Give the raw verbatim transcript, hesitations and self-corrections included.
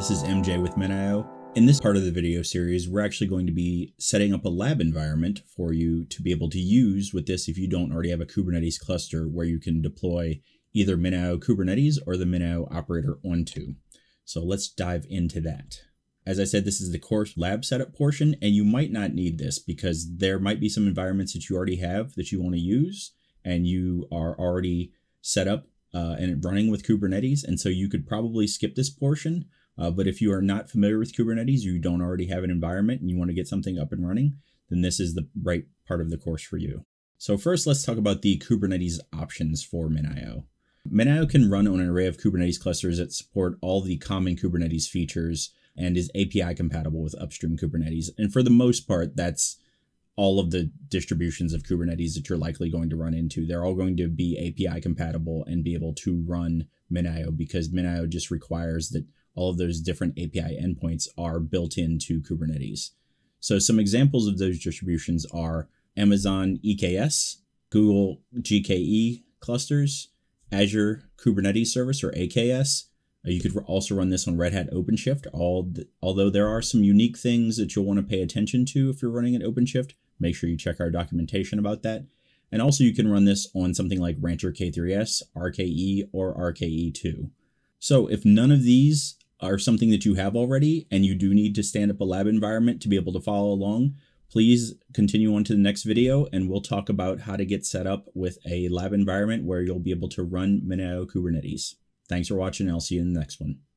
this is M J with MinIO. In this part of the video series, we're actually going to be setting up a lab environment for you to be able to use with this if you don't already have a Kubernetes cluster where you can deploy either MinIO Kubernetes or the MinIO Operator onto. So let's dive into that. As I said, this is the core lab setup portion, and you might not need this because there might be some environments that you already have that you want to use, and you are already set up uh, and running with Kubernetes, and so you could probably skip this portion. Uh, but if you are not familiar with Kubernetes, you don't already have an environment and you want to get something up and running, then this is the right part of the course for you. So first, let's talk about the Kubernetes options for MinIO. MinIO can run on an array of Kubernetes clusters that support all the common Kubernetes features and is A P I compatible with upstream Kubernetes. And for the most part, that's all of the distributions of Kubernetes that you're likely going to run into. They're all going to be A P I compatible and be able to run MinIO because MinIO just requires that all of those different A P I endpoints are built into Kubernetes. So some examples of those distributions are Amazon E K S, Google G K E clusters, Azure Kubernetes Service or A K S. You could also run this on Red Hat OpenShift, all the, although there are some unique things that you'll want to pay attention to if you're running an OpenShift. Make sure you check our documentation about that. And also you can run this on something like Rancher K three S, R K E, or R K E two. So if none of these are something that you have already and you do need to stand up a lab environment to be able to follow along, please continue on to the next video and we'll talk about how to get set up with a lab environment where you'll be able to run MinIO Kubernetes. Thanks for watching and I'll see you in the next one.